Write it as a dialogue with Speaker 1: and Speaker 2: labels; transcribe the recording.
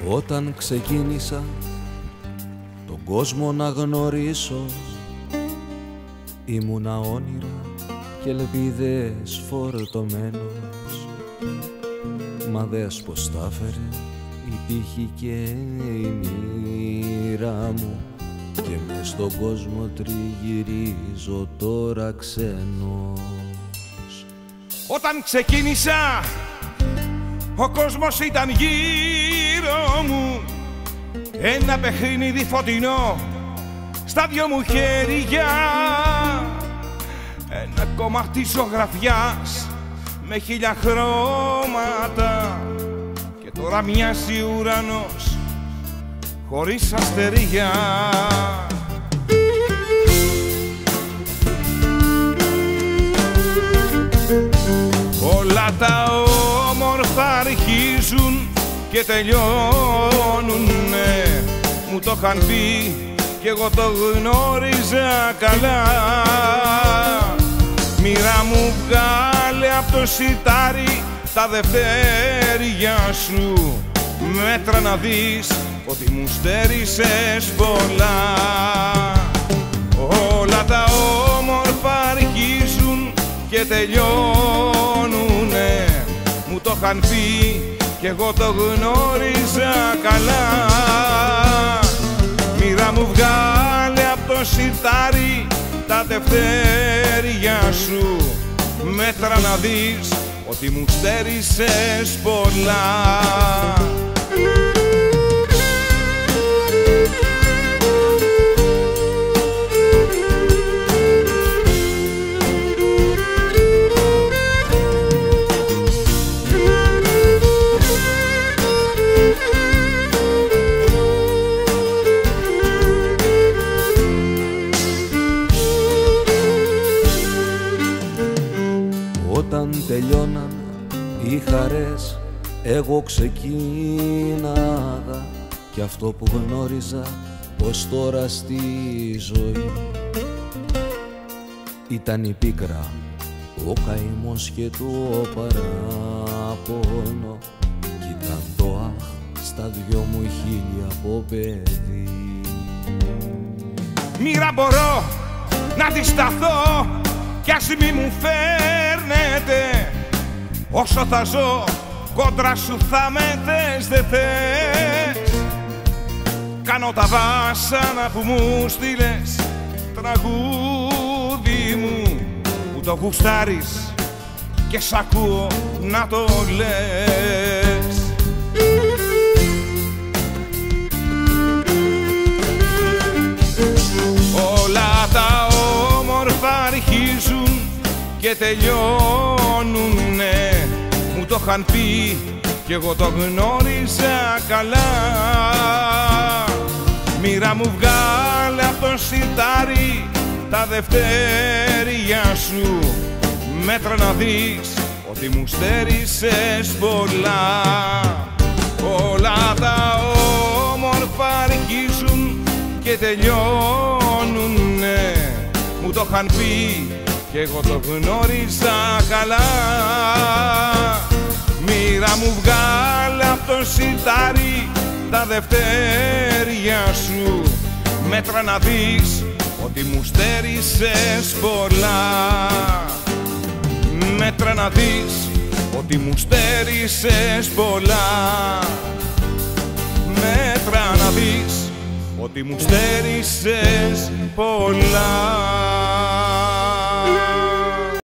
Speaker 1: Όταν ξεκίνησα τον κόσμο να γνωρίσω, ήμουνα όνειρα και ελπίδες φορτωμένος. Μα δες πως τα έφερε η τύχη και η μοίρα μου, και μες στον κόσμο τριγυρίζω τώρα ξένος.
Speaker 2: Όταν ξεκίνησα ο κόσμος ήταν γύρω μου, ένα παιχνίδι φωτεινό στα δυο μου χέρια, ένα κομμάτι ζωγραφιάς με 1000 χρώματα, και τώρα μοιάζει ουρανός χωρίς αστεριά. Όλα τα όμορφα αρχίζουν και τελειώνουνε, μου το είχαν πει κι εγώ το γνώριζα καλά. Μοίρα μου, βγάλε απ' το σιτάρι τα δευτέρια σου, μέτρα να δεις ότι μου στέρισες πολλά. Όλα τα όμορφα αρχίζουν και τελειώνουνε, μου το είχαν πει κι εγώ το γνώριζα καλά. Μοίρα μου, βγάλε απ' το σιτάρι τα δευτέρια σου, μέτρα να δεις ότι μου στέρισες πολλά.
Speaker 1: Όταν τελειώναν οι χαρές, εγώ ξεκίναγα, κι αυτό που γνώριζα πως τώρα στη ζωή ήταν η πίκρα, ο καημός και το παράπονο, κι ήταν το αχ στα δυο μου χείλια από παιδί.
Speaker 2: Μοίρα, μπορώ να αντισταθώ κι ας μη μου φέρνετε, όσο θα ζω κόντρα σου θα με θες δε θες. Κάνω τα βάσανα που μου στείλες, τραγούδι μου που το γουστάρεις και σ' ακούω να το λες. Όλα τα όμορφα αρχίζουν και τελειώνουνε, μου το είχαν πει κι εγώ το γνώριζα καλά. Μοίρα μου, βγάλε απ' το σιτάρι τα δευτέρια σου, μέτρα να δεις ότι μου στέρισες πολλά. Όλα τα όμορφα αρχίζουν και τελειώνουνε, μου το είχαν πει κι εγώ το γνώριζα καλά. Μοίρα μου, βγάλε απ' το σιτάρι τα δευτέρια σου, μέτρα να δεις ότι μου στέρισες πολλά. Μέτρα να δεις ότι μου στέρισες πολλά. Μέτρα να δεις ότι μου στέρισες πολλά.